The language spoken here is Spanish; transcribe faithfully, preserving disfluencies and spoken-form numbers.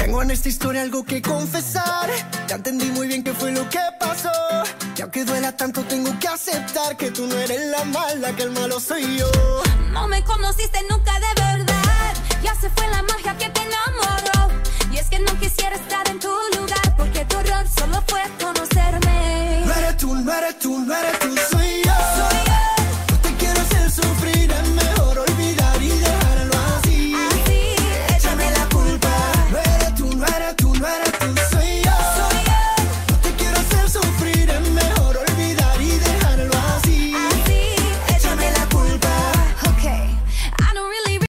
Tengo en esta historia algo que confesar. Ya entendí muy bien qué fue lo que pasó. Y aunque duela tanto tengo que aceptar que tú no eres la mala, que el malo soy yo. No me conociste nunca de verdad. Ya se fue la magia que te enamoró. Y es que no quisiera estar en tu lugar, porque tu error solo fue conocerme. No eres tú, no eres tú, no eres tú.